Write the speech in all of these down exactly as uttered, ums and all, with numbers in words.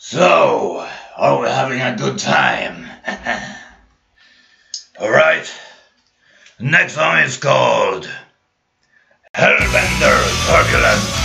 So, are we having a good time? Alright, next song is called Hellbender, Turbulence.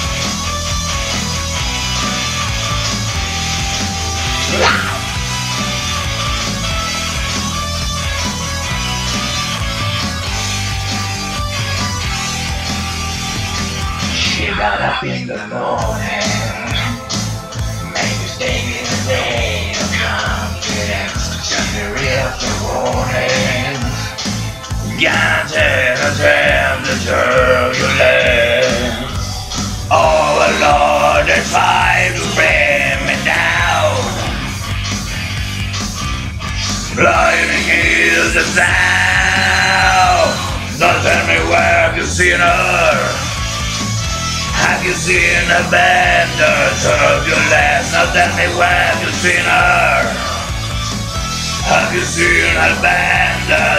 She got up in the morning, made mistake in the day of confidence, just the real warnings. Granted attempt the turbulence. Oh Lord, they tried to bring me down. Blinding is the sound. Don't tell me where have you seen her. Have you seen a bender turbulence? Now tell me where have you seen her? Have you seen a bender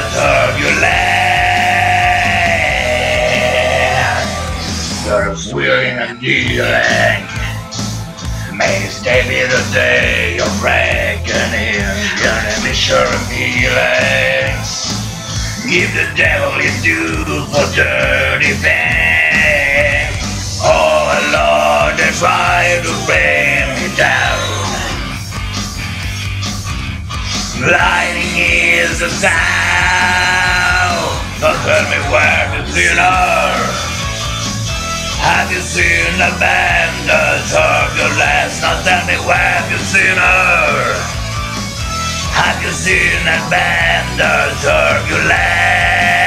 turbulence? Sort of swearing and dealing. May this day be the day of reckoning. Gonna be sure of feelings. Give the devil his due for dirty things. Oh Lord, they try to bring me down. Lightning is the sound. Don't tell me where to see her. Have you seen a bender turbulence? Now tell me where have you seen her. Have you seen a bender turbulence?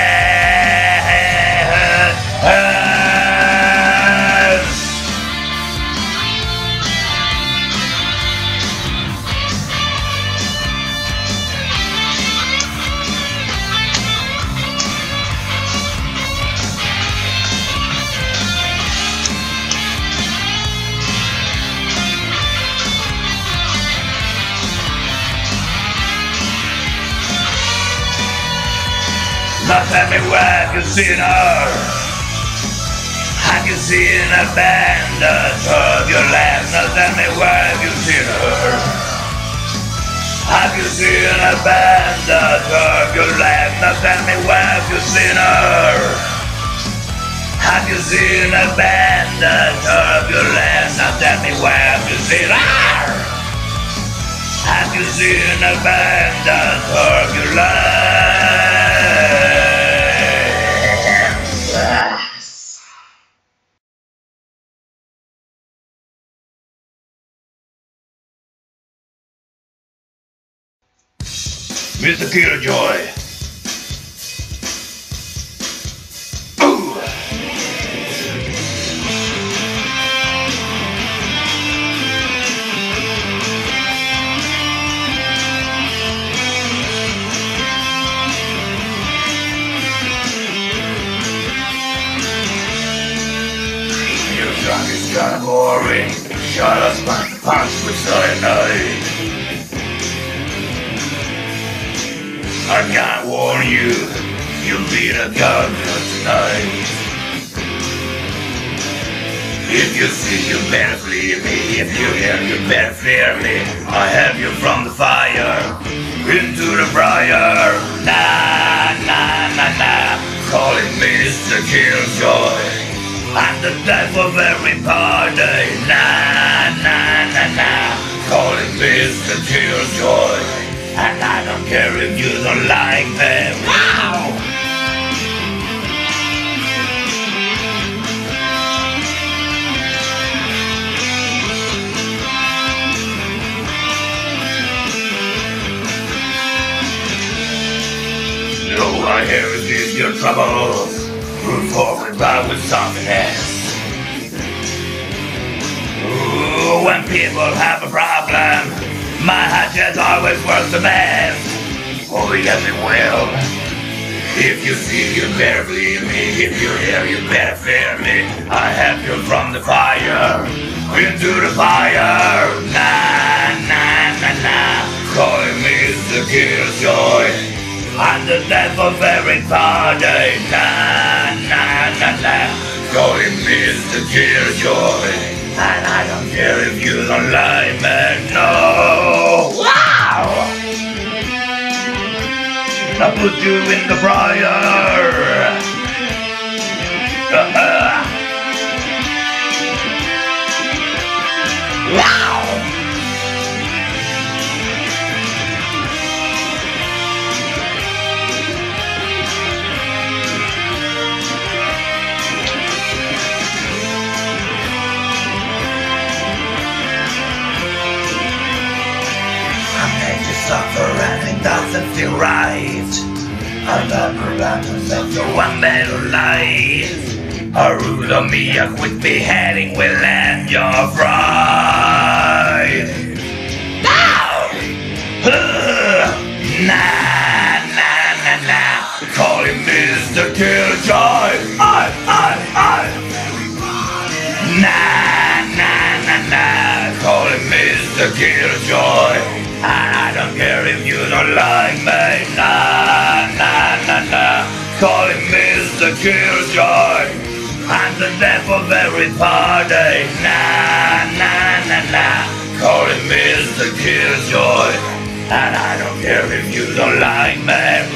Now tell me where have you seen her? Have you seen a bender turbulence? Now tell me where have you seen her? Have you seen a bender turbulence? Now tell me where have you seen her? Have you seen a bender turbulence? Now tell me where have you seen her? Have you seen a bender turbulence? Mister Killjoy. Ooh. Your song is kinda boring. Shut us punch punch with cyanide. I can't warn you, you'll be the governor tonight. If you see, you better flee me. If you hear, you better fear me. I have you from the fire into the briar. Nah, nah, nah, nah. Calling Mister Killjoy. I'm the death of every party. Nah, nah, nah, nah. Calling Mister Killjoy. And I don't care if you don't like them. Wow! No, I hear it is your troubles. Move forward by with something else. Ooh, when people have a problem, my hatchet always works the best. Oh yes it will. If you see, you better believe me. If you hear, you better fear me. I have you from the fire into the fire. Nah, nah, nah, nah. Calling Mister Killjoy. I'm the death of every party. Nah, nah, nah, nah. Calling Mister Killjoy. and I don't care if you don't like me, no. Wow! I'll put you in the fryer. Uh-uh. Wow! Suffer and it doesn't feel right. I love her and myself so one better life. A rule on me, a quick beheading will end your fright. Now! Nah, nah, nah, nah. Call him Mister Killjoy. I, I, I. Nah, nah, nah, nah. Call him Mister Killjoy. And I don't care if you don't like me, nah, nah, nah, nah. Call him Mister Killjoy. I'm the death of every party, nah, nah, nah, nah. Call him Mister Killjoy. And I don't care if you don't like me.